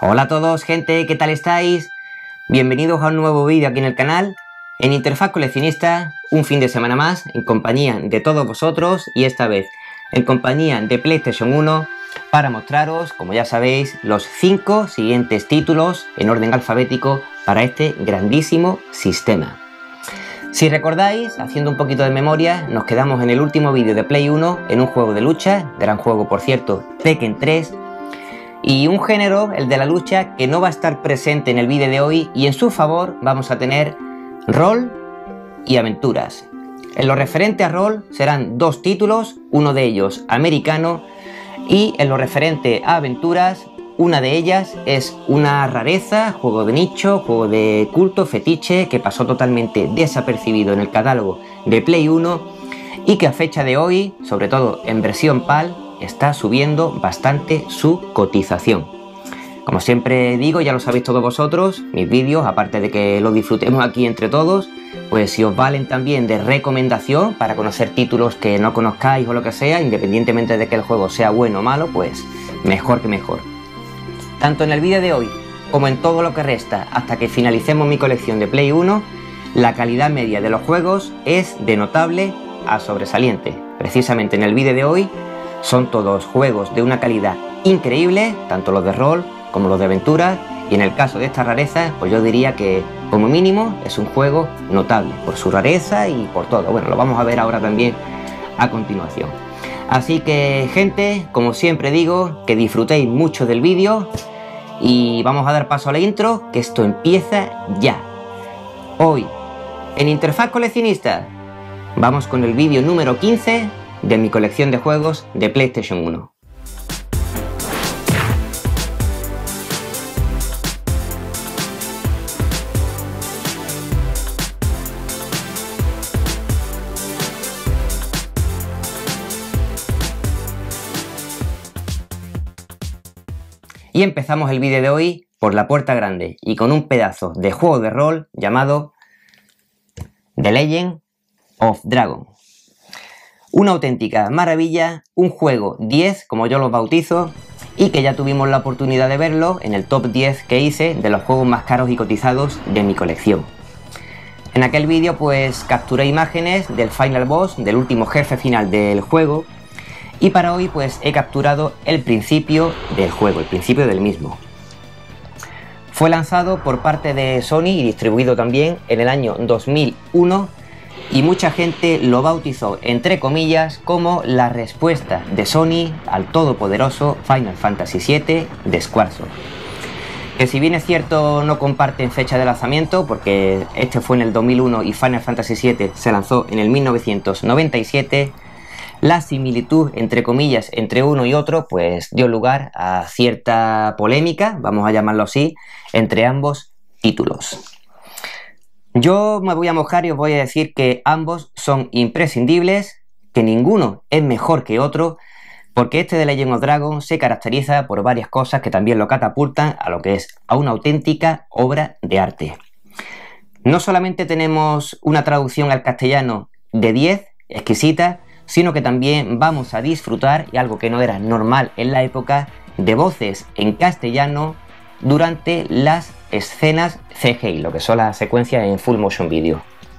Hola a todos, gente, ¿qué tal estáis? Bienvenidos a un nuevo vídeo aquí en el canal. En Interfaz Coleccionista, un fin de semana más en compañía de todos vosotros y esta vez en compañía de PlayStation 1 para mostraros, como ya sabéis, los 5 siguientes títulos en orden alfabético para este grandísimo sistema. Si recordáis, haciendo un poquito de memoria, nos quedamos en el último vídeo de Play 1 en un juego de lucha, gran juego por cierto, Tekken 3, y un género, el de la lucha, que no va a estar presente en el vídeo de hoy, y en su favor vamos a tener rol y aventuras. En lo referente a rol serán dos títulos, uno de ellos americano, y en lo referente a aventuras, una de ellas es una rareza, juego de nicho, juego de culto, fetiche, que pasó totalmente desapercibido en el catálogo de Play 1 y que a fecha de hoy, sobre todo en versión PAL, está subiendo bastante su cotización. Como siempre digo, ya lo sabéis todos vosotros, mis vídeos, aparte de que los disfrutemos aquí entre todos, pues si os valen también de recomendación para conocer títulos que no conozcáis o lo que sea, independientemente de que el juego sea bueno o malo, pues mejor que mejor. Tanto en el vídeo de hoy como en todo lo que resta hasta que finalicemos mi colección de Play 1, la calidad media de los juegos es de notable a sobresaliente. Precisamente en el vídeo de hoy son todos juegos de una calidad increíble, tanto los de rol como los de aventura, y en el caso de esta rareza, pues yo diría que como mínimo es un juego notable por su rareza y por todo. Bueno, lo vamos a ver ahora también a continuación. Así que, gente, como siempre digo, que disfrutéis mucho del vídeo y vamos a dar paso a la intro, que esto empieza ya. Hoy, en Interfaz Coleccionista, vamos con el vídeo número 15 de mi colección de juegos de PlayStation 1. Y empezamos el vídeo de hoy por la puerta grande y con un pedazo de juego de rol llamado The Legend of Dragon. Una auténtica maravilla, un juego 10 como yo los bautizo y que ya tuvimos la oportunidad de verlo en el top 10 que hice de los juegos más caros y cotizados de mi colección. En aquel vídeo pues capturé imágenes del Final Boss, del último jefe final del juego, y para hoy pues he capturado el principio del juego, el principio del mismo. Fue lanzado por parte de Sony y distribuido también en el año 2001 y mucha gente lo bautizó entre comillas como la respuesta de Sony al todopoderoso Final Fantasy VII de Squaresoft. Que si bien es cierto no comparten fecha de lanzamiento porque este fue en el 2001 y Final Fantasy VII se lanzó en el 1997, la similitud, entre comillas, entre uno y otro, pues dio lugar a cierta polémica, vamos a llamarlo así, entre ambos títulos. Yo me voy a mojar y os voy a decir que ambos son imprescindibles, que ninguno es mejor que otro, porque este de Legend of Dragon se caracteriza por varias cosas que también lo catapultan a lo que es a una auténtica obra de arte. No solamente tenemos una traducción al castellano de 10, exquisita, sino que también vamos a disfrutar, y algo que no era normal en la época, de voces en castellano durante las escenas CGI, lo que son las secuencias en Full Motion Video.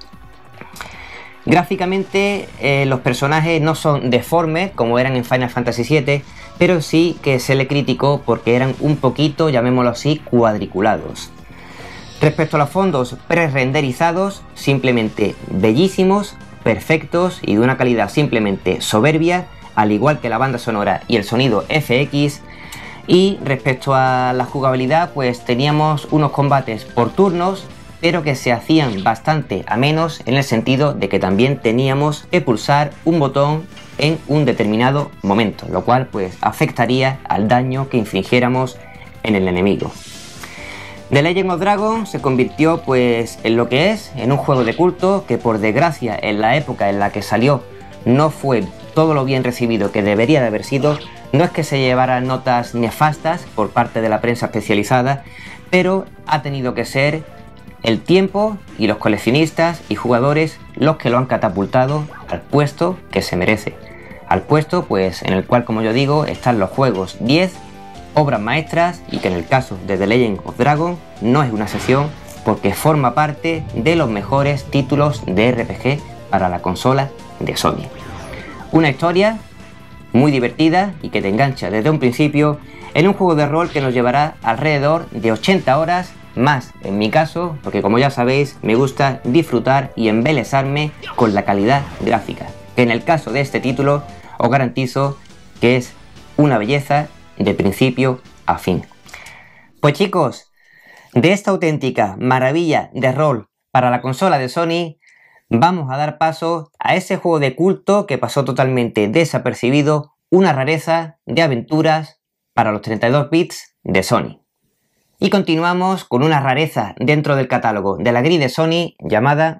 Gráficamente los personajes no son deformes como eran en Final Fantasy VII, pero sí que se le criticó porque eran un poquito, llamémoslo así, cuadriculados. Respecto a los fondos pre-renderizados, simplemente bellísimos, perfectos y de una calidad simplemente soberbia, al igual que la banda sonora y el sonido FX. Y respecto a la jugabilidad, pues teníamos unos combates por turnos, pero que se hacían bastante amenos en el sentido de que también teníamos que pulsar un botón en un determinado momento, lo cual pues afectaría al daño que infligiéramos en el enemigo. The Legend of Dragon se convirtió pues en lo que es, en un juego de culto que por desgracia en la época en la que salió no fue todo lo bien recibido que debería de haber sido. No es que se llevara notas nefastas por parte de la prensa especializada, pero ha tenido que ser el tiempo y los coleccionistas y jugadores los que lo han catapultado al puesto que se merece. Al puesto pues en el cual, como yo digo, están los juegos 10 obras maestras y que en el caso de The Legend of Dragon no es una excepción porque forma parte de los mejores títulos de RPG para la consola de Sony. Una historia muy divertida y que te engancha desde un principio en un juego de rol que nos llevará alrededor de 80 horas más en mi caso, porque como ya sabéis me gusta disfrutar y embelesarme con la calidad gráfica, que en el caso de este título os garantizo que es una belleza de principio a fin. Pues chicos, de esta auténtica maravilla de rol para la consola de Sony, vamos a dar paso a ese juego de culto que pasó totalmente desapercibido, una rareza de aventuras para los 32 bits de Sony. Y continuamos con una rareza dentro del catálogo de la grille de Sony llamada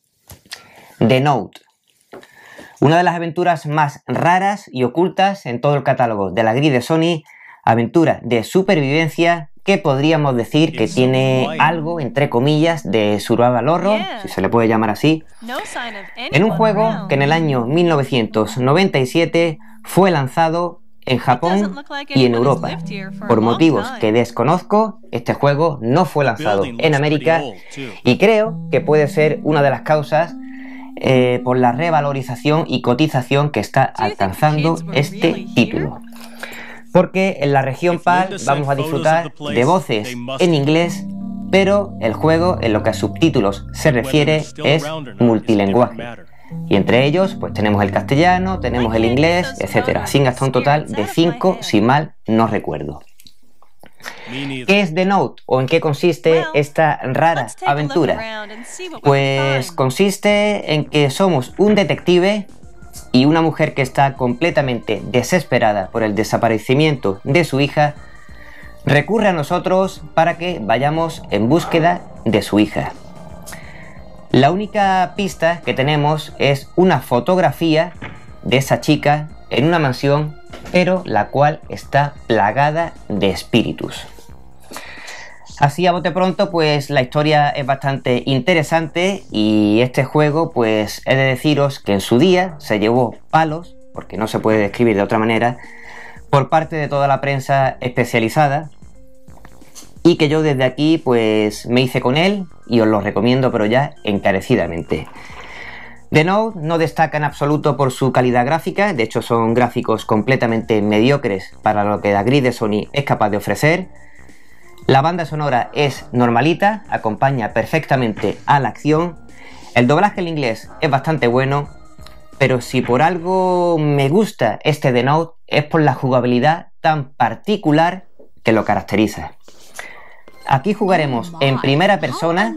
The Note. Una de las aventuras más raras y ocultas en todo el catálogo de la grille de Sony, aventura de supervivencia que podríamos decir que tiene algo, entre comillas, de survival horror, si se le puede llamar así, en un juego que en el año 1997 fue lanzado en Japón y en Europa. Por motivos que desconozco, este juego no fue lanzado en América y creo que puede ser una de las causas por la revalorización y cotización que está alcanzando este título. Porque en la región PAL vamos a disfrutar de voces en inglés, pero el juego, en lo que a subtítulos se refiere, es multilingüe. Y entre ellos, pues tenemos el castellano, tenemos el inglés, etcétera, sin hasta un total de 5, si mal no recuerdo. ¿Qué es The Note o en qué consiste esta rara aventura? Pues consiste en que somos un detective y una mujer que está completamente desesperada por el desaparecimiento de su hija, recurre a nosotros para que vayamos en búsqueda de su hija. La única pista que tenemos es una fotografía de esa chica en una mansión, pero la cual está plagada de espíritus. Así a bote pronto, pues la historia es bastante interesante y este juego, pues he de deciros que en su día se llevó palos, porque no se puede describir de otra manera, por parte de toda la prensa especializada y que yo desde aquí pues me hice con él y os lo recomiendo, pero ya encarecidamente. The Note no destaca en absoluto por su calidad gráfica, de hecho son gráficos completamente mediocres para lo que la grille de Sony es capaz de ofrecer. La banda sonora es normalita, acompaña perfectamente a la acción. El doblaje en inglés es bastante bueno, pero si por algo me gusta este The Note es por la jugabilidad tan particular que lo caracteriza. Aquí jugaremos en primera persona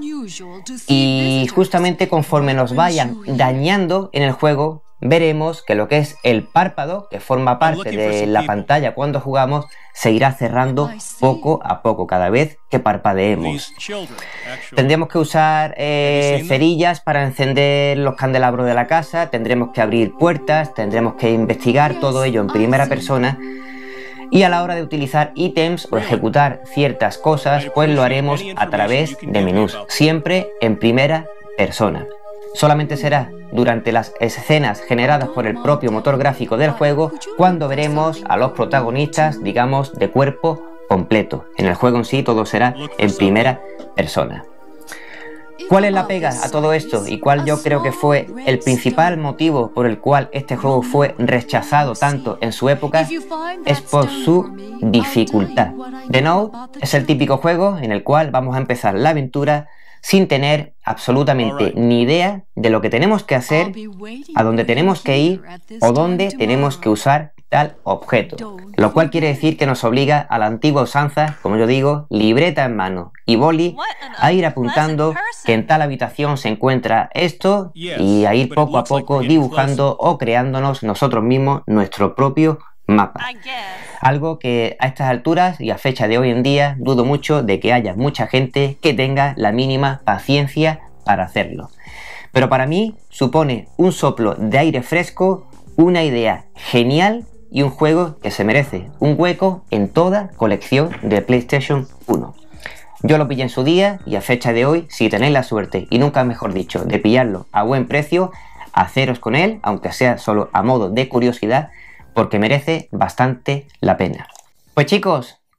y justamente conforme nos vayan dañando en el juego, veremos que lo que es el párpado, que forma parte de la pantalla cuando jugamos, se irá cerrando poco a poco cada vez que parpadeemos. Tendremos que usar cerillas para encender los candelabros de la casa, tendremos que abrir puertas, tendremos que investigar todo ello en primera persona. Y a la hora de utilizar ítems o ejecutar ciertas cosas, pues lo haremos a través de menús, siempre en primera persona. Solamente será durante las escenas generadas por el propio motor gráfico del juego cuando veremos a los protagonistas, digamos, de cuerpo completo. En el juego en sí todo será en primera persona. ¿Cuál es la pega a todo esto y cuál yo creo que fue el principal motivo por el cual este juego fue rechazado tanto en su época? Es por su dificultad. The Note es el típico juego en el cual vamos a empezar la aventura sin tener absolutamente ni idea de lo que tenemos que hacer, a dónde tenemos que ir o dónde tenemos que usar tal objeto, lo cual quiere decir que nos obliga a la antigua usanza, como yo digo, libreta en mano y boli, a ir apuntando que en tal habitación se encuentra esto y a ir poco a poco dibujando o creándonos nosotros mismos nuestro propio mapa. Algo que a estas alturas y a fecha de hoy en día dudo mucho de que haya mucha gente que tenga la mínima paciencia para hacerlo. Pero para mí supone un soplo de aire fresco, una idea genial y un juego que se merece un hueco en toda colección de PlayStation 1. Yo lo pillé en su día y a fecha de hoy, si tenéis la suerte, y nunca mejor dicho, de pillarlo a buen precio, haceros con él, aunque sea solo a modo de curiosidad, porque merece bastante la pena. Pues chicos,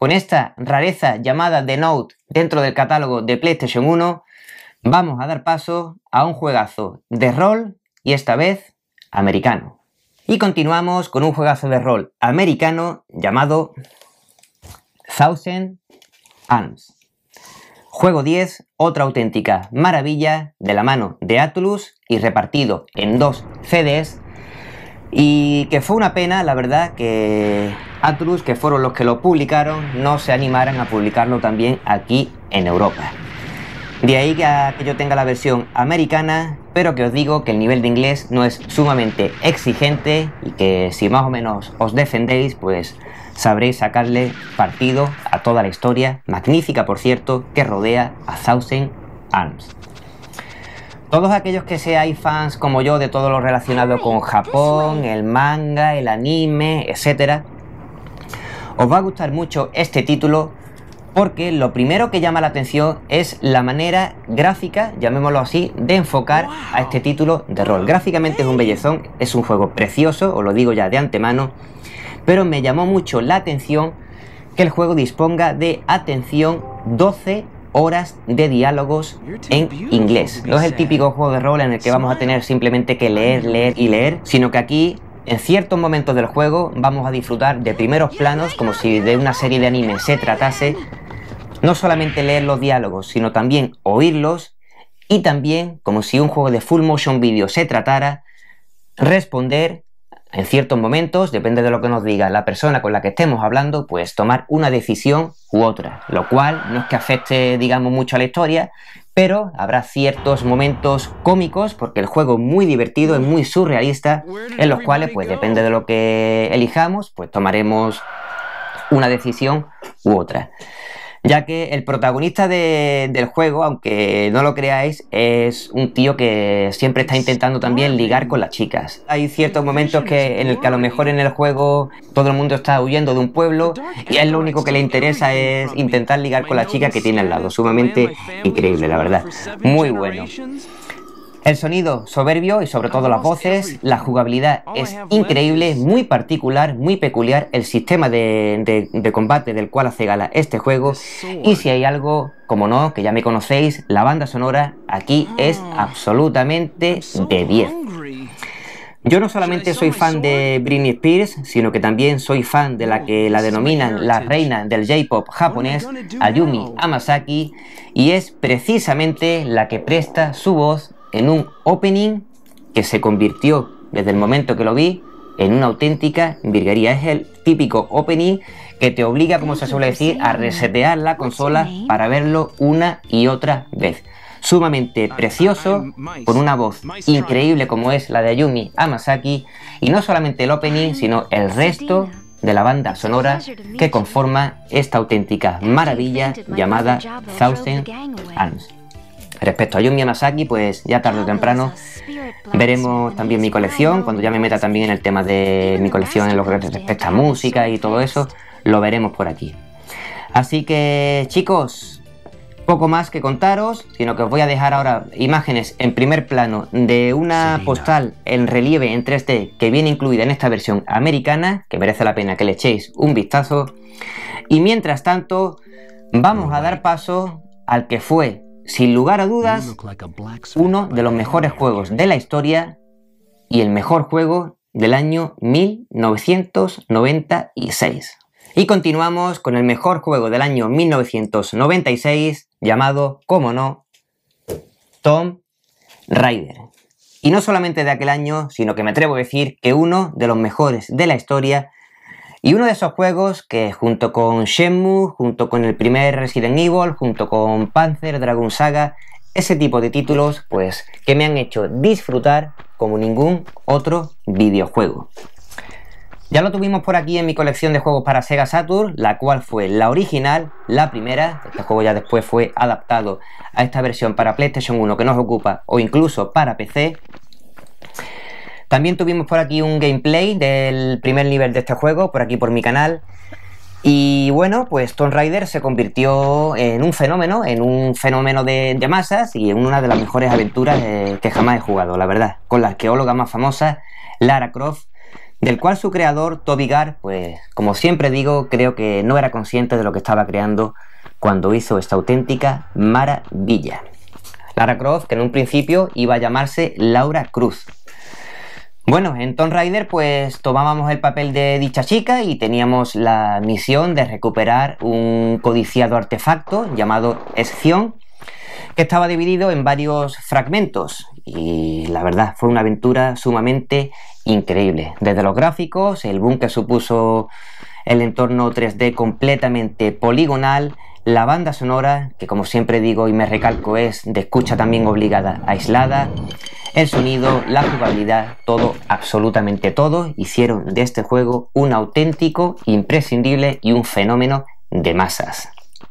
con esta rareza llamada The Note dentro del catálogo de PlayStation 1, vamos a dar paso a un juegazo de rol y esta vez americano. Y continuamos con un juegazo de rol americano llamado Thousand Arms. Juego 10, otra auténtica maravilla de la mano de Atlus y repartido en 2 CDs, y que fue una pena, la verdad, que Atlus, que fueron los que lo publicaron, no se animaran a publicarlo también aquí en Europa. De ahí que yo tenga la versión americana, pero que os digo que el nivel de inglés no es sumamente exigente y que si más o menos os defendéis, pues sabréis sacarle partido a toda la historia, magnífica por cierto, que rodea a Thousand Arms. Todos aquellos que seáis fans como yo de todo lo relacionado con Japón, el manga, el anime, etc., os va a gustar mucho este título porque lo primero que llama la atención es la manera gráfica, llamémoslo así, de enfocar a este título de rol. Gráficamente es un bellezón, es un juego precioso, os lo digo ya de antemano, pero me llamó mucho la atención que el juego disponga de, atención, 12 horas de diálogos en inglés. No es el típico juego de rol en el que vamos a tener simplemente que leer, leer y leer, sino que aquí, en ciertos momentos del juego, vamos a disfrutar de primeros planos, como si de una serie de anime se tratase. No solamente leer los diálogos, sino también oírlos, y también, como si un juego de full motion video se tratara, responder en ciertos momentos, depende de lo que nos diga la persona con la que estemos hablando, pues tomar una decisión u otra, lo cual no es que afecte, digamos, mucho a la historia, pero habrá ciertos momentos cómicos, porque el juego es muy divertido, es muy surrealista, en los cuales, pues depende de lo que elijamos, pues tomaremos una decisión u otra. Ya que el protagonista del juego, aunque no lo creáis, es un tío que siempre está intentando también ligar con las chicas. Hay ciertos momentos en el que a lo mejor en el juego todo el mundo está huyendo de un pueblo y a él lo único que le interesa es intentar ligar con la chica que tiene al lado. Sumamente increíble, la verdad. Muy bueno. El sonido soberbio y sobre todo las voces, la jugabilidad es increíble, muy particular, muy peculiar, el sistema de combate del cual hace gala este juego, y si hay algo, como no, que ya me conocéis, la banda sonora aquí es absolutamente de 10. Yo no solamente soy fan de Britney Spears, sino que también soy fan de la que la denominan la reina del J-pop japonés, Ayumi Hamasaki, y es precisamente la que presta su voz en un opening que se convirtió, desde el momento que lo vi, en una auténtica virguería. Es el típico opening que te obliga, como se suele decir, a resetear la consola para verlo una y otra vez. Sumamente precioso, con una voz increíble como es la de Ayumi Hamasaki, y no solamente el opening, sino el resto de la banda sonora que conforma esta auténtica maravilla llamada Thousand Arms. Respecto a Ayumi Hamasaki, pues ya tarde o temprano veremos también mi colección, cuando ya me meta también en el tema de mi colección en lo que respecta a música y todo eso, lo veremos por aquí. Así que, chicos, poco más que contaros, sino que os voy a dejar ahora imágenes en primer plano de una postal en relieve en 3D que viene incluida en esta versión americana, que merece la pena que le echéis un vistazo. Y mientras tanto, vamos a dar paso al que fue, sin lugar a dudas, uno de los mejores juegos de la historia y el mejor juego del año 1996. Y continuamos con el mejor juego del año 1996, llamado, como no, Tomb Raider. Y no solamente de aquel año, sino que me atrevo a decir que uno de los mejores de la historia, y uno de esos juegos que junto con Shenmue, junto con el primer Resident Evil, junto con Panzer Dragoon Saga, ese tipo de títulos, pues que me han hecho disfrutar como ningún otro videojuego. Ya lo tuvimos por aquí en mi colección de juegos para Sega Saturn, la cual fue la original, la primera. Este juego ya después fue adaptado a esta versión para PlayStation 1 que nos ocupa, o incluso para PC. También tuvimos por aquí un gameplay del primer nivel de este juego, por aquí por mi canal. Y bueno, pues Tomb Raider se convirtió en un fenómeno de masas y en una de las mejores aventuras que jamás he jugado, la verdad. Con la arqueóloga más famosa, Lara Croft, del cual su creador, Toby Gard, pues como siempre digo, creo que no era consciente de lo que estaba creando cuando hizo esta auténtica maravilla. Lara Croft, que en un principio iba a llamarse Laura Cruz. Bueno, en Tomb Raider pues tomábamos el papel de dicha chica y teníamos la misión de recuperar un codiciado artefacto llamado Escion, que estaba dividido en varios fragmentos, y la verdad fue una aventura sumamente increíble. Desde los gráficos, el boom que supuso el entorno 3D completamente poligonal, la banda sonora, que como siempre digo y me recalco es de escucha también obligada, aislada, el sonido, la jugabilidad, todo, absolutamente todo, hicieron de este juego un auténtico, imprescindible y un fenómeno de masas.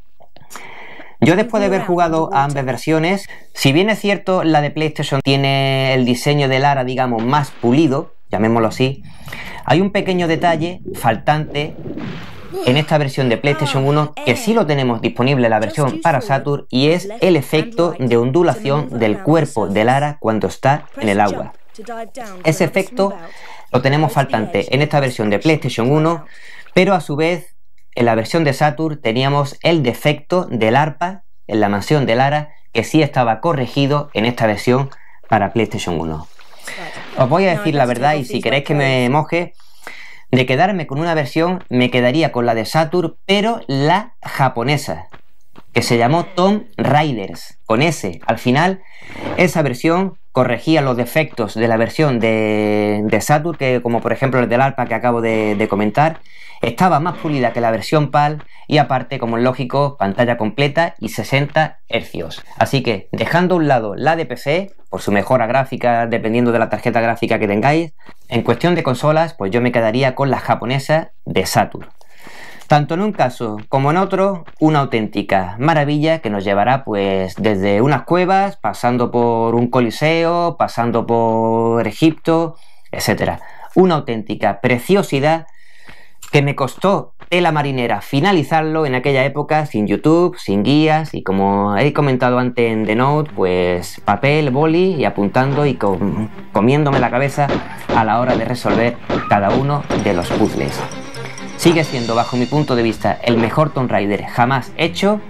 Yo después de haber jugado a ambas versiones, si bien es cierto la de PlayStation tiene el diseño de Lara, digamos, más pulido, llamémoslo así, hay un pequeño detalle faltante en esta versión de PlayStation 1 que sí lo tenemos disponible en la versión para Saturn, y es el efecto de ondulación del cuerpo de Lara cuando está en el agua. Ese efecto lo tenemos faltante en esta versión de PlayStation 1, pero a su vez en la versión de Saturn teníamos el defecto del arpa en la mansión de Lara, que sí estaba corregido en esta versión para PlayStation 1. Os voy a decir la verdad, y si queréis que me moje, de quedarme con una versión me quedaría con la de Saturn, pero la japonesa, que se llamó Tomb Raiders, con S al final. Esa versión corregía los defectos de la versión de Saturn, que como por ejemplo el del arpa que acabo de comentar, estaba más pulida que la versión PAL, y aparte, como es lógico, pantalla completa y 60 Hz. Así que, dejando a un lado la de PC, por su mejora gráfica, dependiendo de la tarjeta gráfica que tengáis, en cuestión de consolas, pues yo me quedaría con la japonesa de Saturn. Tanto en un caso como en otro, una auténtica maravilla que nos llevará pues desde unas cuevas, pasando por un coliseo, pasando por Egipto, etc. Una auténtica preciosidad que me costó tela marinera finalizarlo en aquella época, sin YouTube, sin guías, y como he comentado antes en The Note, pues papel, boli y apuntando y comiéndome la cabeza a la hora de resolver cada uno de los puzzles. Sigue siendo, bajo mi punto de vista, el mejor Tomb Raider jamás hecho,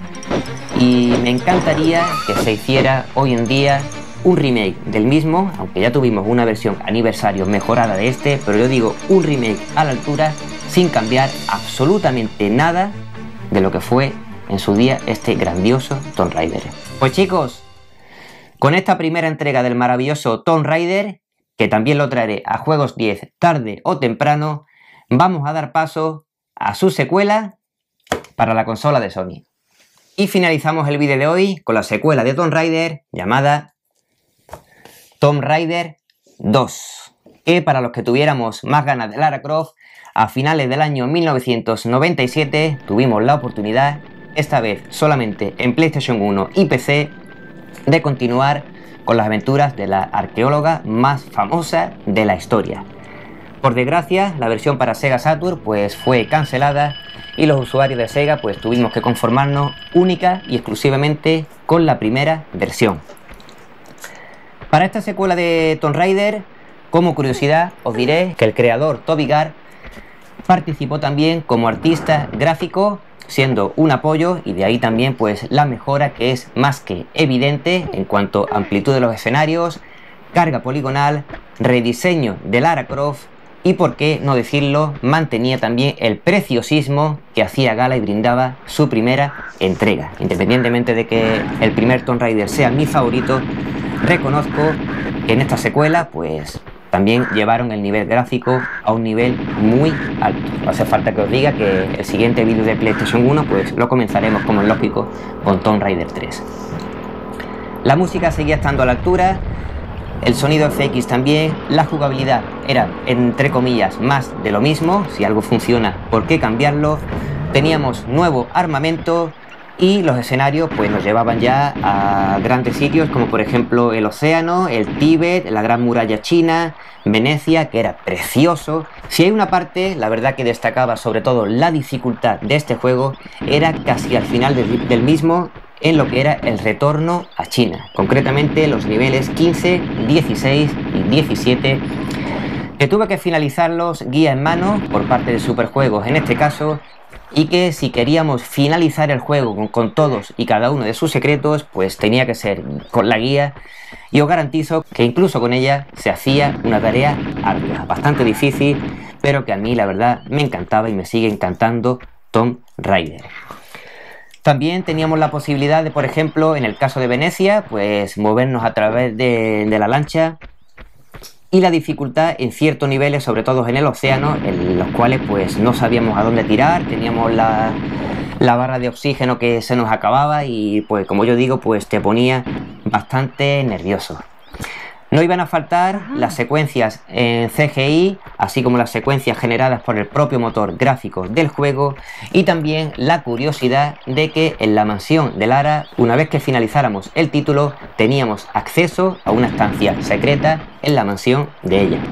y me encantaría que se hiciera hoy en día un remake del mismo, aunque ya tuvimos una versión aniversario mejorada de este, pero yo digo un remake a la altura, sin cambiar absolutamente nada de lo que fue en su día este grandioso Tomb Raider. Pues chicos, con esta primera entrega del maravilloso Tomb Raider, que también lo traeré a Juegos 10 tarde o temprano, vamos a dar paso a su secuela para la consola de Sony. Y finalizamos el vídeo de hoy con la secuela de Tomb Raider llamada Tomb Raider 2, que para los que tuviéramos más ganas de Lara Croft, a finales del año 1997 tuvimos la oportunidad, esta vez solamente en PlayStation 1 y PC, de continuar con las aventuras de la arqueóloga más famosa de la historia. Por desgracia, la versión para Sega Saturn pues fue cancelada, y los usuarios de Sega pues tuvimos que conformarnos única y exclusivamente con la primera versión. Para esta secuela de Tomb Raider, como curiosidad, os diré que el creador Toby Gard participó también como artista gráfico, siendo un apoyo, y de ahí también pues la mejora que es más que evidente en cuanto a amplitud de los escenarios, carga poligonal, rediseño de Lara Croft, y por qué no decirlo, mantenía también el preciosismo que hacía gala y brindaba su primera entrega. Independientemente de que el primer Tomb Raider sea mi favorito, reconozco que en esta secuela pues también llevaron el nivel gráfico a un nivel muy alto. No hace falta que os diga que el siguiente vídeo de PlayStation 1 pues lo comenzaremos, como es lógico, con Tomb Raider 3. La música seguía estando a la altura, el sonido FX también, la jugabilidad era, entre comillas, más de lo mismo. Si algo funciona, ¿por qué cambiarlo? Teníamos nuevo armamento, y los escenarios pues nos llevaban ya a grandes sitios como por ejemplo el océano, el Tíbet, la Gran Muralla China, Venecia, que era precioso. Si hay una parte, la verdad, que destacaba sobre todo la dificultad de este juego, era casi al final del mismo, en lo que era el retorno a China, concretamente los niveles 15, 16 y 17, que tuve que finalizarlos guía en mano por parte de Superjuegos en este caso, y que si queríamos finalizar el juego con todos y cada uno de sus secretos, pues tenía que ser con la guía, y os garantizo que incluso con ella se hacía una tarea ardua, bastante difícil, pero que a mí la verdad me encantaba y me sigue encantando Tomb Raider. También teníamos la posibilidad de, por ejemplo, en el caso de Venecia, pues movernos a través de la lancha, y la dificultad en ciertos niveles, sobre todo en el océano, en los cuales pues no sabíamos a dónde tirar, teníamos la barra de oxígeno que se nos acababa y pues como yo digo, pues te ponía bastante nervioso. No iban a faltar las secuencias en CGI, así como las secuencias generadas por el propio motor gráfico del juego, y también la curiosidad de que en la mansión de Lara, una vez que finalizáramos el título, teníamos acceso a una estancia secreta en la mansión de ella.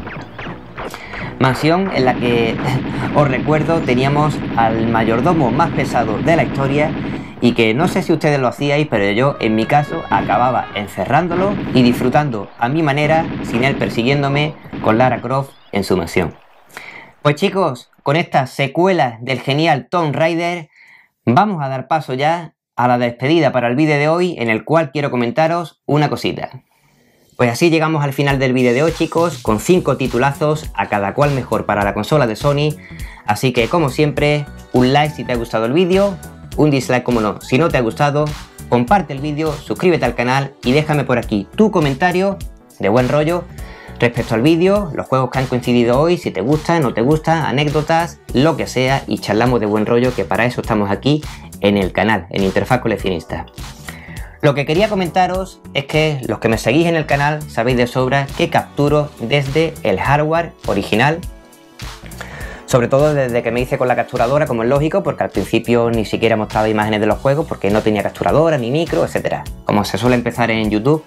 Mansión en la que, os recuerdo, teníamos al mayordomo más pesado de la historia, y que no sé si ustedes lo hacíais, pero yo en mi caso acababa encerrándolo y disfrutando a mi manera, sin él persiguiéndome, con Lara Croft en su mansión. Pues chicos, con estas secuelas del genial Tomb Raider, vamos a dar paso ya a la despedida para el vídeo de hoy, en el cual quiero comentaros una cosita. Pues así llegamos al final del vídeo de hoy, chicos, con 5 titulazos, a cada cual mejor para la consola de Sony, así que como siempre, un like si te ha gustado el vídeo, un dislike como no si no te ha gustado, comparte el vídeo, suscríbete al canal y déjame por aquí tu comentario de buen rollo respecto al vídeo, los juegos que han coincidido hoy, si te gusta, no te gusta, anécdotas, lo que sea, y charlamos de buen rollo, que para eso estamos aquí en el canal, en Interfaz Coleccionista. Lo que quería comentaros es que los que me seguís en el canal sabéis de sobra que capturo desde el hardware original, sobre todo desde que me hice con la capturadora, como es lógico, porque al principio ni siquiera mostraba imágenes de los juegos porque no tenía capturadora, ni micro, etcétera, como se suele empezar en YouTube.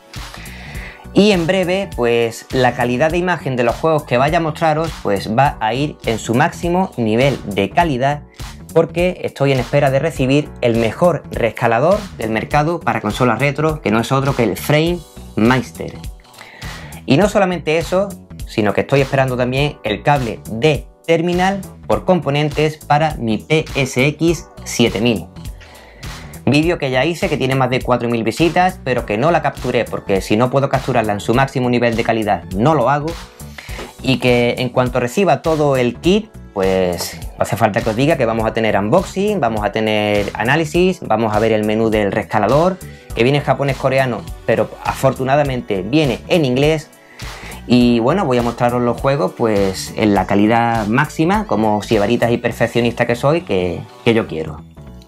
Y en breve, pues la calidad de imagen de los juegos que vaya a mostraros pues va a ir en su máximo nivel de calidad, porque estoy en espera de recibir el mejor rescalador del mercado para consolas retro, que no es otro que el Framemeister. Y no solamente eso, sino que estoy esperando también el cable de terminal por componentes para mi PSX 7000. Vídeo que ya hice, que tiene más de 4000 visitas, pero que no la capturé porque si no puedo capturarla en su máximo nivel de calidad no lo hago, y que en cuanto reciba todo el kit, pues no hace falta que os diga que vamos a tener unboxing, vamos a tener análisis, vamos a ver el menú del rescalador, que viene en japonés coreano, pero afortunadamente viene en inglés. Y bueno, voy a mostraros los juegos pues en la calidad máxima, como sibaritas y perfeccionista que soy, que yo quiero.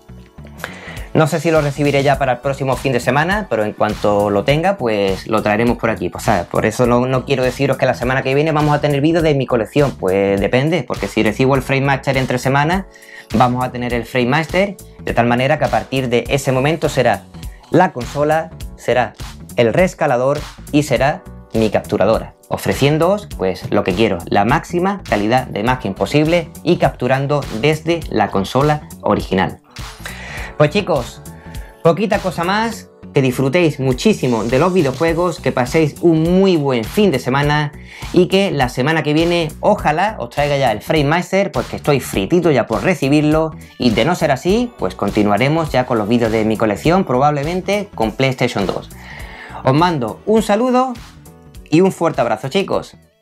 No sé si lo recibiré ya para el próximo fin de semana, pero en cuanto lo tenga, pues lo traeremos por aquí. Pues, ¿sabes? Por eso no quiero deciros que la semana que viene vamos a tener vídeo de mi colección. Pues depende, porque si recibo el Framemeister entre semanas, vamos a tener el Framemeister, de tal manera que a partir de ese momento será la consola, será el rescalador y será mi capturadora, ofreciéndoos pues lo que quiero, la máxima calidad de imagen posible y capturando desde la consola original. Pues chicos, poquita cosa más, que disfrutéis muchísimo de los videojuegos, que paséis un muy buen fin de semana y que la semana que viene ojalá os traiga ya el Framemeister, pues que estoy fritito ya por recibirlo, y de no ser así, pues continuaremos ya con los vídeos de mi colección, probablemente con PlayStation 2. Os mando un saludo y un fuerte abrazo, chicos.